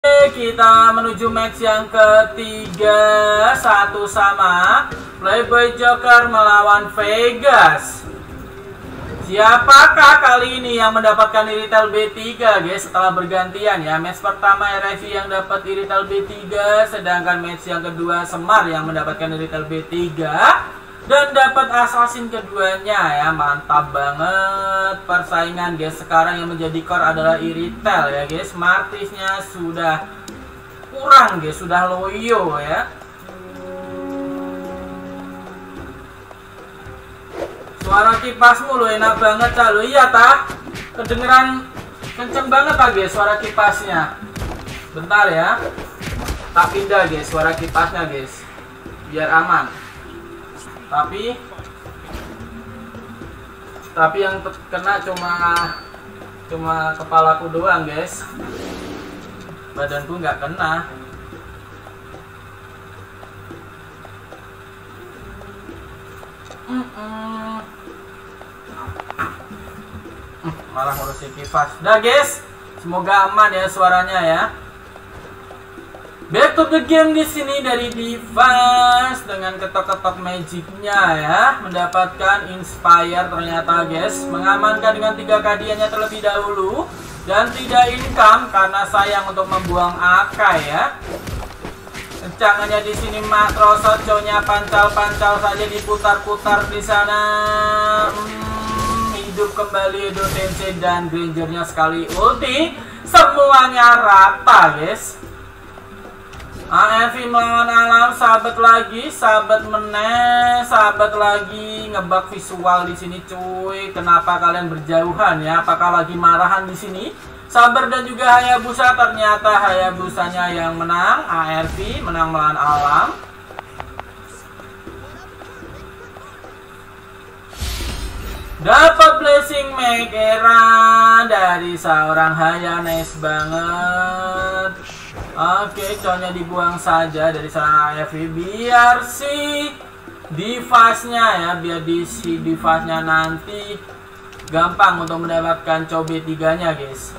Kita menuju match yang ketiga, satu sama. Playboy Joker melawan Vegas. Siapakah kali ini yang mendapatkan irital B3 guys setelah bergantian ya. Match pertama RFI yang dapat irital B3, sedangkan match yang kedua Semar yang mendapatkan irital B3 dan dapat assassin keduanya ya. Mantap banget persaingan guys. Sekarang yang menjadi core adalah irital ya guys. Martisnya sudah kurang guys, sudah loyo ya. Suara kipasmu lo enak banget lo. Iya tah, kedengeran kenceng banget guys suara kipasnya. Bentar ya, tak pindah guys suara kipasnya guys, biar aman. Tapi yang kena cuma kepalaku doang guys, badanku nggak kena. Malah ngurusin kipas. Dah guys, semoga aman ya suaranya ya. Back to the game di sini dari Device dengan ketok-ketok magicnya ya, mendapatkan inspire ternyata guys, mengamankan dengan 3 kadiannya terlebih dahulu dan tidak income karena sayang untuk membuang AK ya. Kencangannya di sini Matroso, conya pancal-pancal saja diputar-putar di sana. Hidup kembali Edo Tensei dan Grangernya sekali ulti, semuanya rata guys. AFI melawan alam, sahabat lagi, sahabat meneh, sahabat lagi, ngebug visual di sini cuy. Kenapa kalian berjauhan ya? Apakah lagi marahan di sini? Sabar dan juga Hayabusa, ternyata Hayabusanya yang menang. ARV menang melawan alam. Dapat blessing Megera dari seorang Haya, nice banget. Oke, conya dibuang saja dari seorang ARV biar si Device-nya ya, biar si Device-nya nanti gampang untuk mendapatkan cobe 3-nya guys.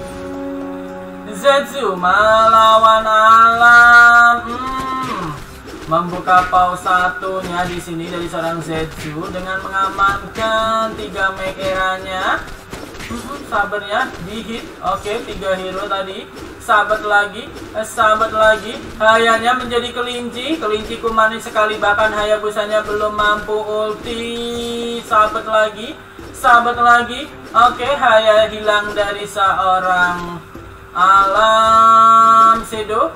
Zetsu melawan alam, membuka pause satunya di sini dari seorang Zetsu dengan mengamankan 3 Megeranya. Sabarnya di hit. Oke, 3 hero tadi. Sahabat lagi, Hayanya menjadi kelinci ku manis sekali, bahkan Hayabusanya belum mampu ulti. Sahabat lagi. Oke, Haya hilang dari seorang alam. Shadow,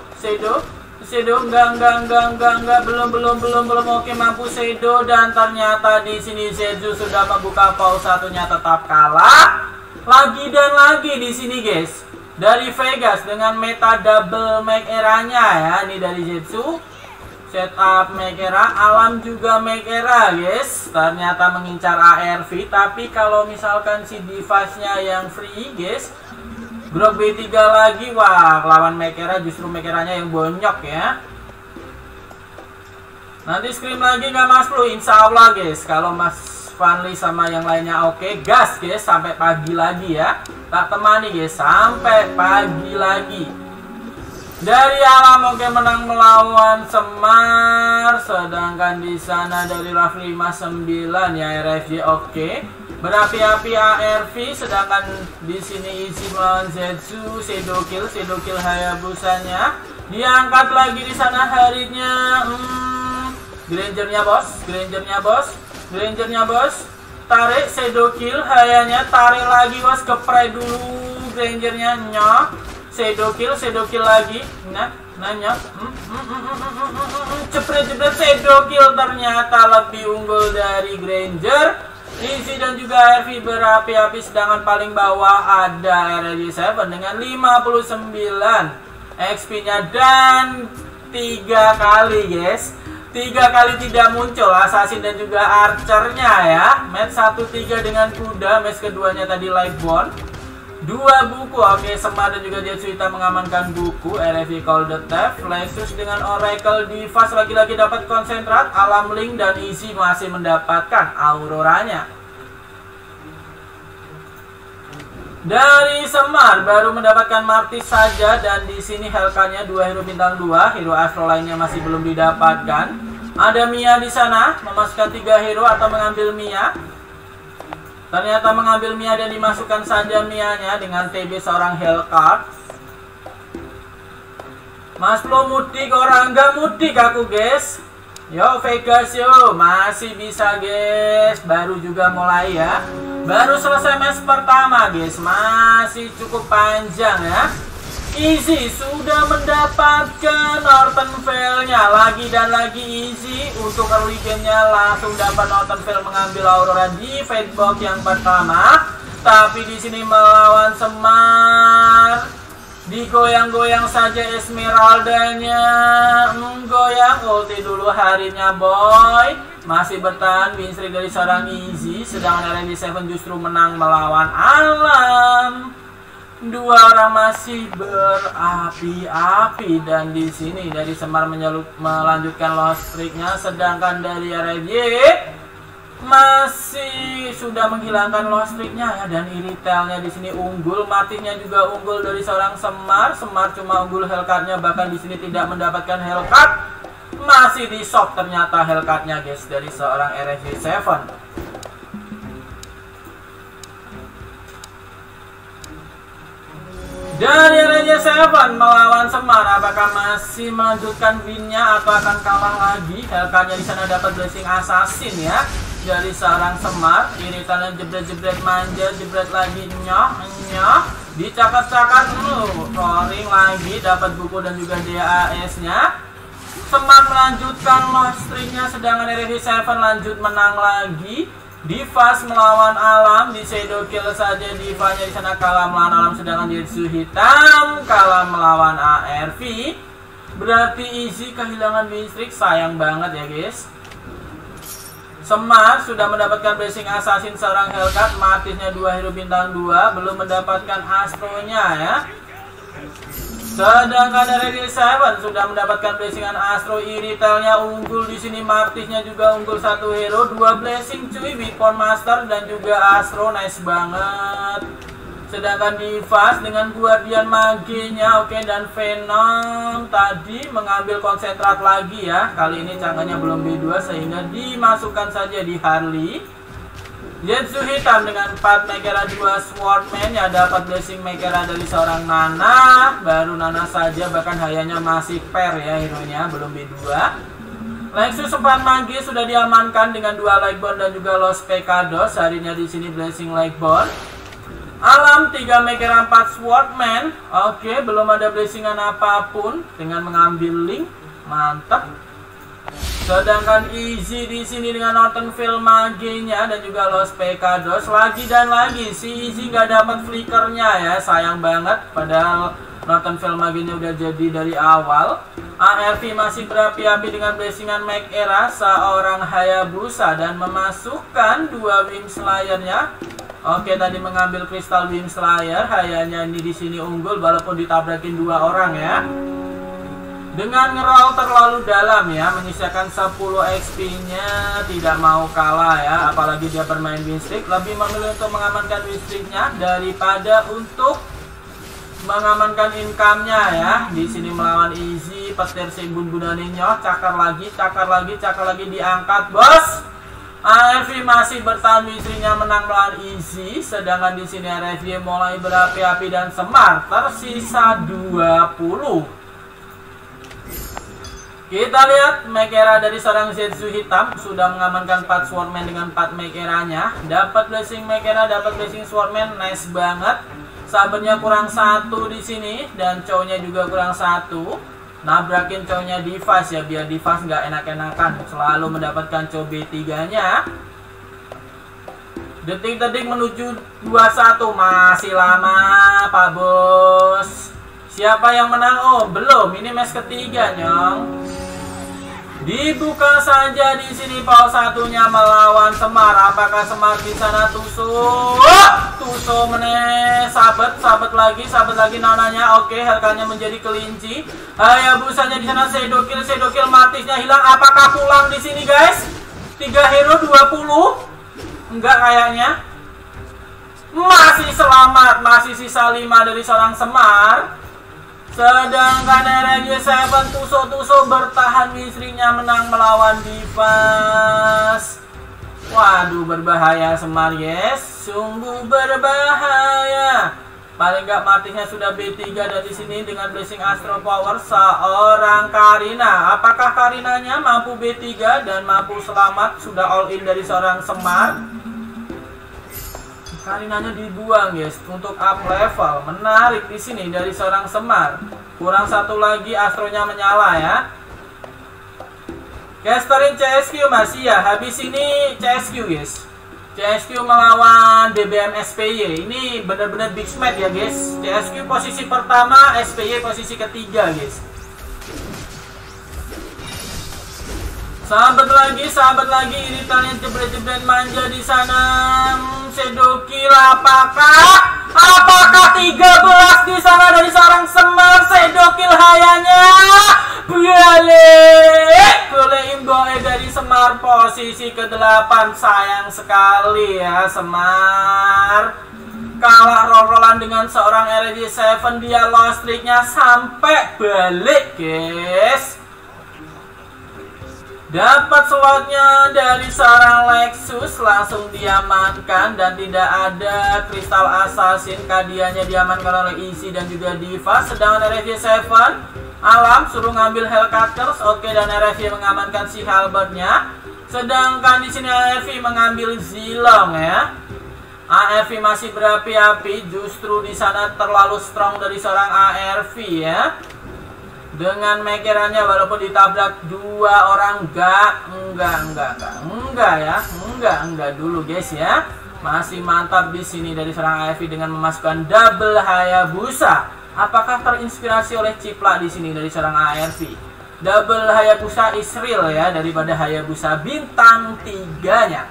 enggak, belum. Oke, mampu Shadow dan ternyata di sini Zetsu sudah membuka pause satunya, tetap kalah. Lagi dan lagi di sini guys. Dari Vegas dengan meta double make era-nya ya. Ini dari Zetsu. Setup make era, alam juga make era guys. Ternyata mengincar ARV. Tapi kalau misalkan si device-nya yang free guys, Grok B3 lagi. Wah, lawan make era justru make era-nya yang bonyok ya. Nanti scream lagi nggak Mas Flu? Insya Allah guys. Kalau Mas Fanly sama yang lainnya oke, gas guys sampai pagi lagi ya. Tak temani guys sampai pagi lagi. Dari alam oke menang melawan Semar, sedangkan di sana dari Raf 59 ya RFJ oke. Berapi-api ARV, sedangkan di sini isi melawan Zetsu, Shadow kill Hayabusanya. Diangkat lagi di sana harinya. Grangernya bos. Tarik Shadow kill, Hayanya tarik lagi bos, kepray dulu Grangernya, nyok. Shadow kill lagi. Nyok. Cepret Shadow kill, ternyata lebih unggul dari Granger. Easy dan juga RV berapi-api, sedangkan paling bawah ada RJ7 dengan 59 XP-nya dan 3 kali guys. 3 kali tidak muncul assassin dan juga archernya ya. Match 1-3 dengan kuda, match keduanya tadi Lightborn. 2 buku, oke. Semar dan juga Jetsuita mengamankan buku. RFI Call the Theft. Lexus dengan Oracle Device lagi-lagi dapat konsentrat. Alam Link dan Easy masih mendapatkan Auroranya. Dari Semar baru mendapatkan Martis saja, dan di sini Hellcat-nya 2 hero bintang 2, hero Afro lainnya masih belum didapatkan. Ada Mia di sana, memasukkan 3 hero atau mengambil Mia. Ternyata mengambil Mia dan dimasukkan saja Mia-nya dengan TB seorang Hellcat. Mas Flo mudik, orang nggak mudik aku guys. Yo Vegas yo, masih bisa guys, baru juga mulai ya. Baru selesai match pertama guys, masih cukup panjang ya. Easy sudah mendapatkan Northern Veil-nya lagi dan lagi. Easy untuk early game-nya langsung dapat Northern Veil, mengambil Aurora di Fate Box yang pertama. Tapi di sini melawan Semar, digoyang-goyang saja Esmeralda-nya. Goyang, ulti dulu harinya boy. Masih bertahan win streak dari seorang Easy, sedangkan RNG7 justru menang melawan Alam. Dua orang masih berapi-api, dan di sini dari Semar melanjutkan loss streak-nya, sedangkan dari RNG masih sudah menghilangkan loss streak-nya ya, dan Iritel-nya di sini unggul, Martisnya juga unggul dari seorang Semar. Semar cuma unggul Hellcat-nya, bahkan di sini tidak mendapatkan Hellcat. Masih di shop ternyata Hellcat-nya guys dari seorang RNG7. Dari RNG7 melawan Semar, apakah masih melanjutkan win-nya atau akan kalah lagi? Hellcat-nya di sana dapat blessing assassin ya dari seorang Semar. Iritannya jebret-jebret manja, jebret lagi nyoh, dicakar-cakar, roaring lagi, dapat buku dan juga DAS-nya. Semar melanjutkan loss streak-nya, sedangkan RNG7 lanjut menang lagi. Divas melawan Alam, di shadow kill saja Diva-nya di sana kalah melawan Alam, sedangkan Jetsu Hitam kalah melawan ARV. Berarti Easy kehilangan win streak, sayang banget ya guys. Semar sudah mendapatkan blessing assassin seorang Hellcat, Martisnya 2 hero bintang 2, belum mendapatkan Astro-nya ya. Sedangkan RNG7 sudah mendapatkan blessingan Astro. Iritel-nya unggul di sini, Martisnya juga unggul 1 hero, 2 blessing cuy, Weapon Master dan juga Astro, nice banget. Sedangkan Divas dengan Guardian Mage-nya oke, dan Venom tadi mengambil konsentrat lagi ya. Kali ini cangkanya belum B2 sehingga dimasukkan saja di Harley. Jetsu Hitam dengan 4 Megera 2 Swordman ya, dapat blessing Megera dari seorang Nana. Baru Nana saja, bahkan Hayanya masih pair ya hero-nya, belum B2. Lexus 4 Magi sudah diamankan dengan 2 Lightborn dan juga Los Pecados. Harinya di sini blessing Lightborn. Alam 3 Megera 4 Swordman. Oke, belum ada blessingan apapun dengan mengambil link. Mantap. Sedangkan Easy di sini dengan Northern Veil Mage-nya dan juga Los Pecados. Lagi dan lagi si Easy nggak dapat flickernya ya, sayang banget. Padahal Northern Veil Mage-nya udah jadi dari awal. ARV masih berapi-api dengan blessingan Mag Era seorang Hayabusa dan memasukkan 2 Wing Slayer-nya. Oke, tadi mengambil Crystal Wing Slayer. Hayanya ini di sini unggul walaupun ditabrakin 2 orang ya. Dengan ngeroll terlalu dalam ya, menyisakan 10 XP-nya, tidak mau kalah ya. Apalagi dia bermain win streak, lebih memilih untuk mengamankan win streak-nya daripada untuk mengamankan income-nya ya. Di sini melawan Easy, petir si bun-bunane nyoh, cakar lagi diangkat, bos. ARV masih bertahan win streak-nya, menang melawan Easy. Sedangkan di sini RFY mulai berapi-api dan Semar tersisa 20. Kita lihat Megera dari seorang Zetsu Hitam sudah mengamankan 4 Swordman dengan 4 Megera-nya. Dapat blessing Megera, dapat blessing Swordman, nice banget. Sabernya kurang 1 di sini dan cow-nya juga kurang 1. Nabrakin cow-nya Divas ya, biar Divas nggak enak-enakan, selalu mendapatkan cow B3-nya. Detik-detik menuju 21, masih lama Pak Bos. Siapa yang menang? Oh, belum. Ini match ketiga, nyong. Dibuka saja di sini pau satunya melawan Semar. Apakah Semar di sana tusuk? Tusuk meneh, sabet lagi nananya. Oke, Hellcat-nya menjadi kelinci. Hayabusanya di sana shadow kill, Martisnya hilang. Apakah pulang di sini, guys? 3 hero 20? Enggak kayaknya. masih selamat, masih sisa 5 dari seorang Semar. Sedangkan RRJ7 Tuso bertahan, istrinya menang melawan Divas. Waduh, berbahaya Semar, yes, sungguh berbahaya. Paling nggak matinya sudah B3 dan di sini dengan Blessing Astro Power seorang Karina. Apakah Karinanya mampu B3 dan mampu selamat? Sudah all in dari seorang Semar. Karinanya dibuang, guys, untuk up level. Menarik di sini dari seorang Semar. Kurang satu lagi, Astronya menyala ya. Casterin CSQ masih ya. Habis ini CSQ, guys. CSQ melawan DBM SPY. Ini benar-benar big match ya, guys. CSQ posisi pertama, SPY posisi ketiga, guys. Sahabat lagi, iritannya jebret-jebret manja di sana. Shadow Kill apakah 13 di sana dari seorang Semar. Shadow Kill hayanya boleh imboe dari Semar posisi ke-8. Sayang sekali ya, Semar kalah roll-rollan dengan seorang RRJ7. Dia lost streaknya sampai balik, guys. Dapat slotnya dari seorang Lexus, langsung diamankan dan tidak ada Crystal Assassin. Kadianya diamankan oleh Easy dan juga Diva. Sedangkan RRJ7 Alam suruh ngambil Hellcutters, oke, dan RFV mengamankan si Halbertnya. Sedangkan di sini ARV mengambil Zilong ya. ARV masih berapi-api, justru di sana terlalu strong dari seorang ARV ya. Dengan mekerannya walaupun ditabrak 2 orang enggak dulu guys ya. Masih mantap di sini dari seorang ARV dengan memasukkan double Hayabusa. Apakah terinspirasi oleh Cipla di sini dari seorang ARV? Double Hayabusa is real ya daripada Hayabusa bintang 3-nya.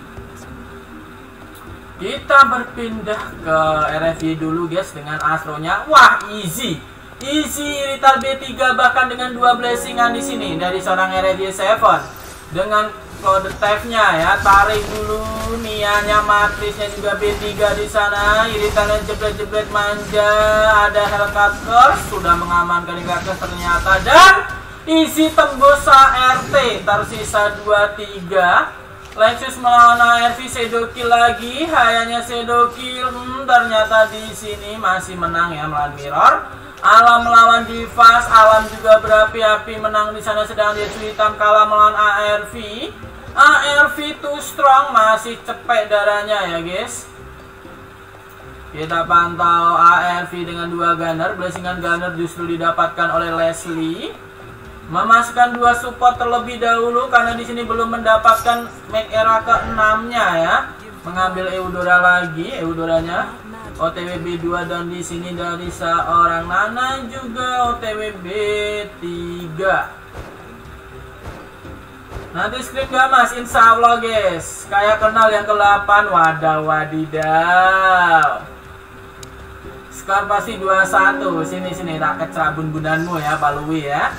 Kita berpindah ke RFV dulu guys dengan Astronya. Wah, easy Irital B3 bahkan dengan 2 blessingan di sini dari seorang RFV7 dengan kode tab-nya ya. Tarik dulu nianya, matrisnya juga B3 di sana. Iritalnya jebret-jebret manja, ada Hellcutters sudah mengamankan Hellcutters ternyata, dan isi tembus RT tersisa 2-3. Lexus melawan ARV, Shadow Kill lagi, hayanya Shadow Kill. Ternyata di sini masih menang ya melawan Mirror. Alam melawan Divas, Alam juga berapi-api menang di sana, sedang Jetsu hitam kalah melawan ARV. ARV too strong, masih cepet darahnya ya guys. Kita pantau ARV dengan 2 gunner, blessingan gunner justru didapatkan oleh Leslie. Memasukkan 2 support terlebih dahulu karena di sini belum mendapatkan make era ke-6-nya ya. Mengambil Eudora lagi, Eudoranya OTW B2, dan di sini dari seorang Nana juga OTW B3. Nanti script gak mas? Insya Allah guys. Kayak kenal yang ke-8. Wadaw wadidaw. Skor pasti 2-1. Sini raket serabun bundanmu ya, Balui ya.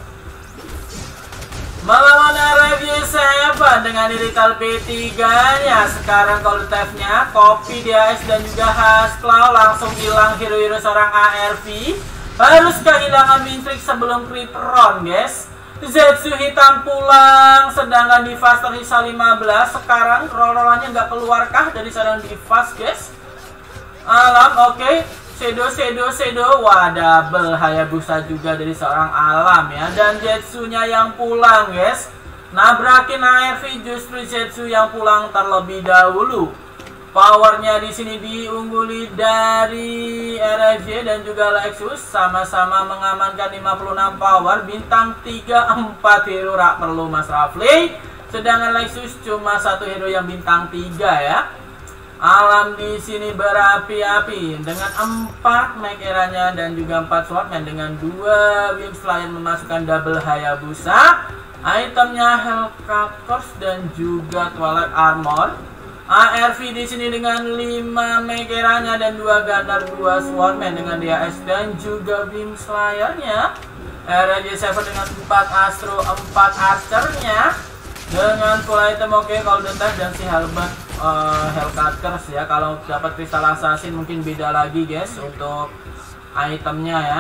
Melawan RFJ7 dengan Irital B3-nya. Sekarang kalau tab-nya Kopi, DAS dan juga Haskell langsung hilang hero-hero seorang ARV. Harus kehilangan Mintrix sebelum Creeperon guys. Zetsu hitam pulang, sedangkan Divas tersisa 15. Sekarang roll-rollannya nggak keluarkah dari seorang Divas guys. Alam oke. Shadow, wah double Hayabusa juga dari seorang Alam ya, dan Jetsu-nya yang pulang guys. Nabrakin ARV, justru Jetsu yang pulang terlebih dahulu. Powernya di sini diungguli dari RFJ dan juga Lexus, sama-sama mengamankan 56 power, bintang 3 4 hero rak perlu Mas Rafli. Sedangkan Lexus cuma 1 hero yang bintang 3 ya. Alam di sini berapi-api dengan 4 make eranya dan juga 4 swordman dengan 2 Wim Slayer memasukkan double Hayabusa. Itemnya Hellcutters dan juga Twilight Armor. ARV di sini dengan 5 make eranya dan 2 gunner, 2 swordman dengan DAS dan juga Wim Slayernya. RJ7 dengan 4 Astro, 4 Archernya dengan full item oke, kalau detak dan si Halbert Hellcutters ya. Kalau dapat kristal assassin mungkin beda lagi guys untuk itemnya ya.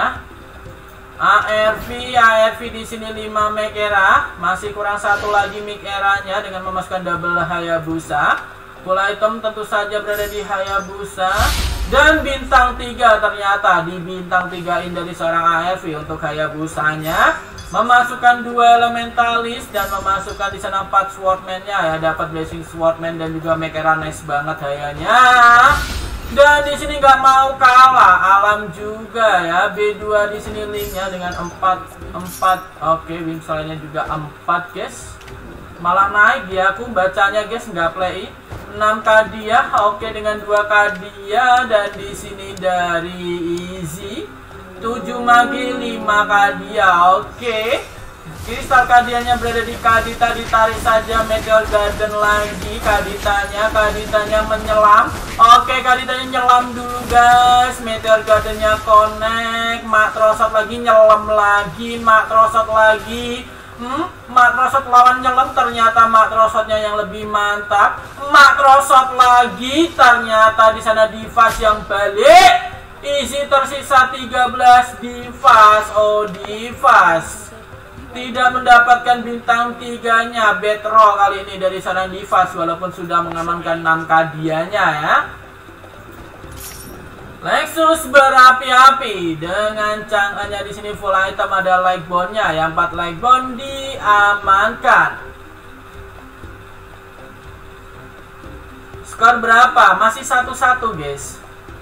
ARV di sini 5 Mech Era, masih kurang satu lagi Mech Era-nya dengan memasukkan double Hayabusa. Full item tentu saja berada di Hayabusa. Dan bintang 3 ternyata di bintang 3 dari seorang ARV untuk Hayabusanya. Memasukkan 2 Elementalis dan memasukkan di sana 4 Swordman-nya ya. Dapat Blazing Swordman dan juga Mech Era, nice banget hayanya. Dan di sini nggak mau kalah, alam juga ya. B2 di sini linknya dengan 4. Oke, wingsalnya juga 4 guys. Malah naik dia, aku bacanya guys, nggak play. 6 Kadia, oke dengan 2 Kadia. Dan di sini dari Easy 7 Magi 5 Kadia, oke. Kristal Kadianya berada di Kadita, ditarik saja Meteor Garden lagi. Kaditanya menyelam. Oke, Kaditanya nyelam dulu guys. Meteor Gardennya connect. Matrosot lagi nyelam lagi. Matrosot lagi. Matrosot lawan nyelam, ternyata Matrosotnya yang lebih mantap. Matrosot lagi, ternyata di sana Divas yang balik. Isi tersisa 13 Divas. Oh, Divas tidak mendapatkan bintang 3-nya. Bad roll kali ini dari seorang Divas walaupun sudah mengamankan 6 Kadianya ya. Lexus berapi-api dengan cangkanya di sini full item, ada light bond-nya ya. 4 light bond diamankan. Skor berapa? Masih 1-1 guys.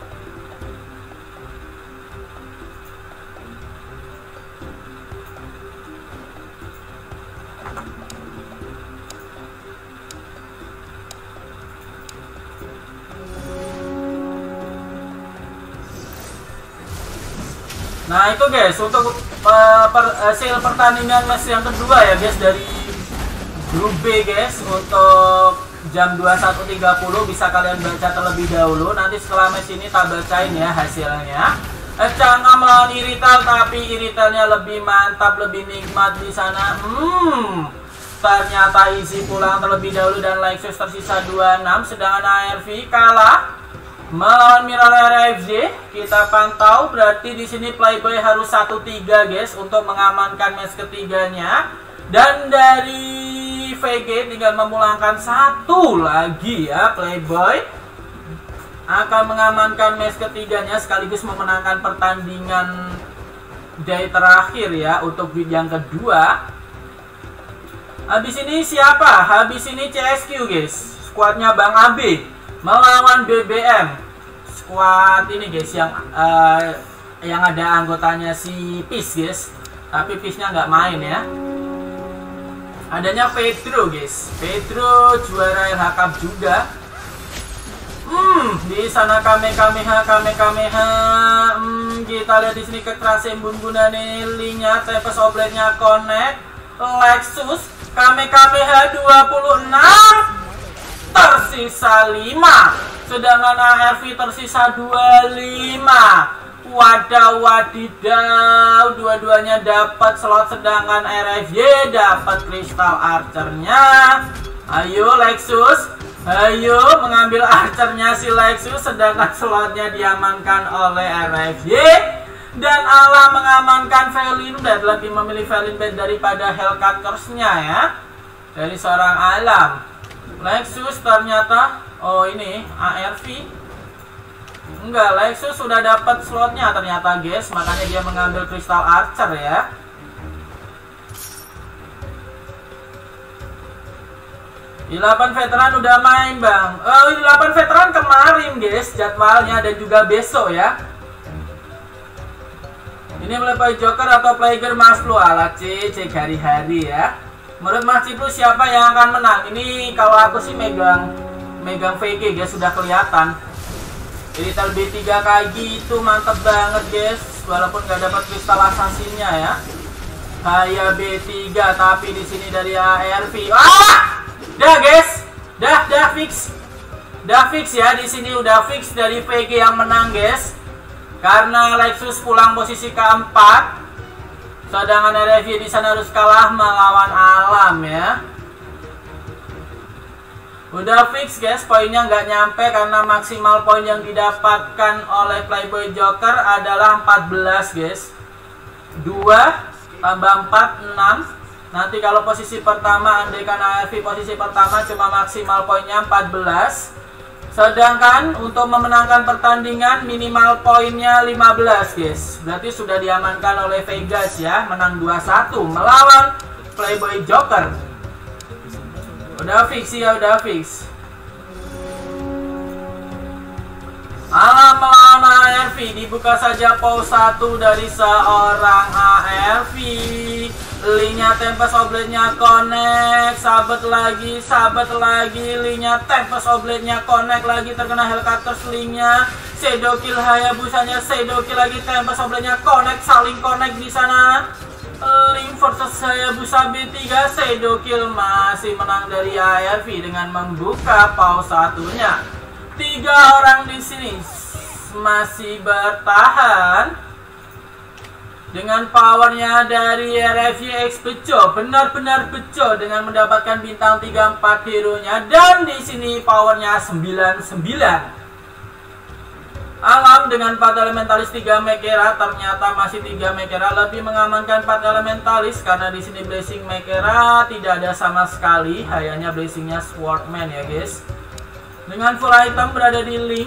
Nah itu guys untuk hasil pertandingan match yang kedua ya guys dari grup B guys. Untuk jam 21.30 bisa kalian baca terlebih dahulu. Nanti setelah match ini tak bacain ya hasilnya. Chang'e melawan Irital, tapi Iritalnya lebih mantap, lebih nikmat di sana. Ternyata Easy pulang terlebih dahulu dan Lexus tersisa 26, sedangkan ARV kalah melawan Mirror RFJ. Kita pantau, berarti di sini Playboy harus 1-3 guys untuk mengamankan match ketiganya. Dan dari VG tinggal memulangkan 1 lagi ya. Playboy akan mengamankan match ketiganya sekaligus memenangkan pertandingan day terakhir ya untuk week yang kedua. Habis ini siapa? Habis ini CSQ guys, skuadnya Bang Abe melawan BBM. Squad ini guys yang ada anggotanya si Peace guys, tapi Peace-nya nggak main ya. Adanya Pedro guys, Pedro juara LH Cup juga. Di sana Kamehameha. Kita lihat di sini kekerasan bun-bunan linknya, Tempest Oblate-nya connect. Lexus Kamehameha 26. Tersisa 5, sedangkan ARV tersisa 25. Wadidaw, dua-duanya dapat slot, sedangkan RFJ dapat Crystal Archer-nya. Ayo Lexus, ayo mengambil Archer-nya si Lexus, sedangkan slotnya diamankan oleh RFJ. Dan Ala mengamankan Felin Blade, lebih memilih Felin Blade daripada Hellcutters-nya ya, dari seorang Alam. Lexus ternyata, oh ini ARV enggak, Lexus sudah dapat slotnya ternyata guys, makanya dia mengambil Crystal Archer ya. Di 8 veteran udah main bang. Di 8 veteran kemarin guys jadwalnya, dan juga besok ya. Ini boleh play Joker atau Player Mas Flu ala cek hari-hari ya. Menurut Mas Ciplu siapa yang akan menang? Ini kalau aku sih megang VG guys, sudah kelihatan. Irital B3 kaki itu mantep banget guys, walaupun nggak dapat kristal assassinnya ya. Haya B3, tapi di sini dari ARV. Dah guys, dah fix ya, di sini udah fix dari VG yang menang guys. Karena Lexus pulang posisi keempat. Sedangkan RFJ di sana harus kalah melawan Alam ya. Udah fix guys, poinnya nggak nyampe karena maksimal poin yang didapatkan oleh Playboy Joker adalah 14 guys. 2 tambah 4, 6. Nanti kalau posisi pertama, andaikan ARV posisi pertama cuma maksimal poinnya 14. Sedangkan untuk memenangkan pertandingan minimal poinnya 15 guys. Berarti sudah diamankan oleh Vegas ya, menang 2-1 melawan Playboy Joker. Udah fix ya, udah fix. Alam melawan ARV, dibuka saja pause 1 dari seorang ARV. Linknya Tempest Oblate-nya connect, sabet lagi, linknya Tempest Oblate-nya connect lagi, terkena Hellcutters linknya. Shadow Kill Hayabusanya, Shadow Kill lagi, Tempest Oblate-nya connect, saling connect di sana. Link versus Hayabusa B3, Shadow Kill masih menang dari ARV dengan membuka pause satunya. 3 orang di sini masih bertahan dengan powernya dari RFJ X Beco, benar-benar beco dengan mendapatkan bintang 34 hero-nya, dan di sini powernya 99. Alam dengan 4 elementalis 3 Mekera, ternyata masih 3 Mekera lebih mengamankan 4 elementalis karena di sini blessing Mekera tidak ada sama sekali, hanya blessingnya Swordman ya guys. Dengan full item berada di link,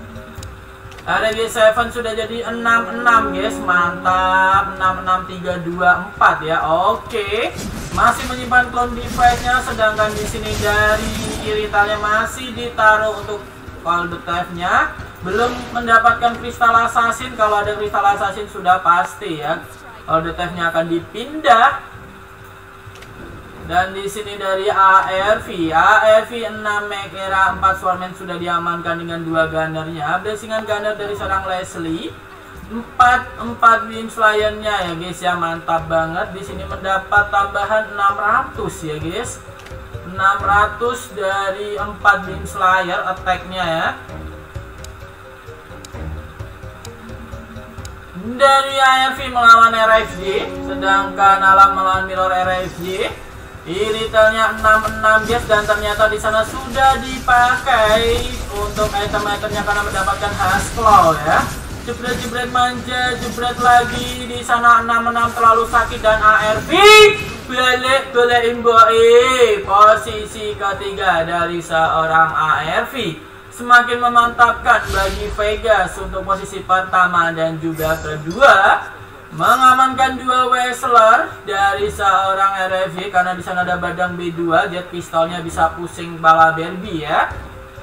RG7 sudah jadi 66 guys, mantap. 66 3 2 4 ya. Oke. Masih menyimpan clone device-nya, sedangkan di sini dari iritalnya masih ditaruh untuk call the thief-nya. Belum mendapatkan kristal assassin. Kalau ada kristal assassin sudah pasti ya, call the thief-nya akan dipindah. Dan di sini dari ARV 6 Mekera 4 Swarman sudah diamankan dengan 2 gunnernya. Blessingan gunner dari seorang Leslie. 4 Beam Slayer-nya ya guys ya, mantap banget. Di sini mendapat tambahan 600 ya guys. 600 dari 4 Beam Slayer attack-nya ya. Dari ARV melawan RFJ, sedangkan Alam melawan Mirror RFJ. Iritalnya 66 guys, dan ternyata di sana sudah dipakai untuk item-itemnya karena mendapatkan Hasclaw ya. Jebret manja, jebret lagi di sana 66 terlalu sakit, dan ARV balik imboi. Posisi ketiga dari seorang ARV semakin memantapkan bagi Vegas untuk posisi pertama dan juga kedua. Mengamankan 2 wrestler dari seorang RFJ karena di sana ada Badang B2, jet pistolnya bisa pusing bala Barbie ya.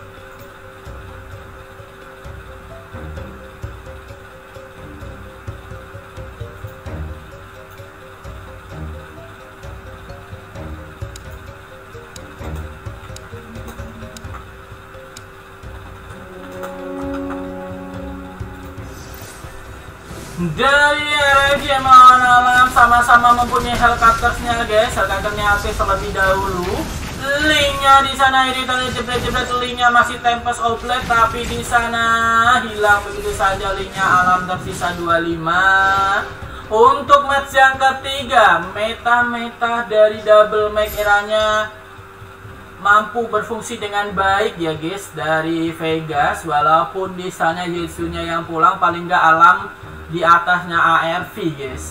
Dari RFJ melawan Alam sama-sama mempunyai Hellcutters-nya guys. Hellcutter-nya aktif terlebih dahulu. Linknya di sana iritannya jebret, linknya masih Tempest Oblate, tapi di sana hilang begitu saja linknya. Alam tersisa 25. Untuk match yang ketiga, meta dari double Mekera-nya mampu berfungsi dengan baik ya guys dari Vegas, walaupun di sana Zetsunya yang pulang, paling nggak Alam di atasnya ARV guys.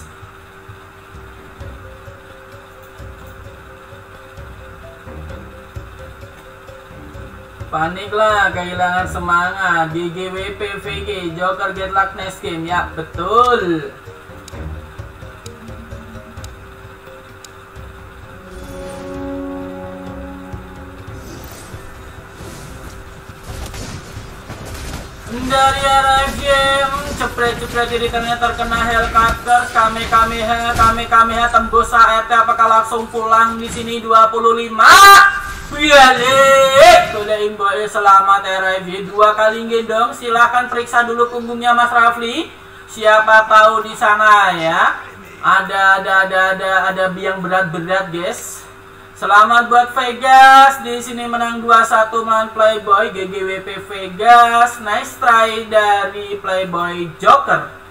Paniklah, kehilangan semangat. GGWP VG Joker get luck next game ya, betul. Dari RFJ cepret iritannya terkena Hellcutters, Kamehameha tembus ART, apakah langsung pulang di sini 25? Balik sudah imboi, selamat RFJ 2 kali gendong. Silahkan periksa dulu punggungnya Mas Rafli, siapa tahu di sana ya ada biang berat guys. Selamat buat Vegas, di sini menang 2-1 melawan Playboy. GGWP Vegas, nice try dari Playboy Joker.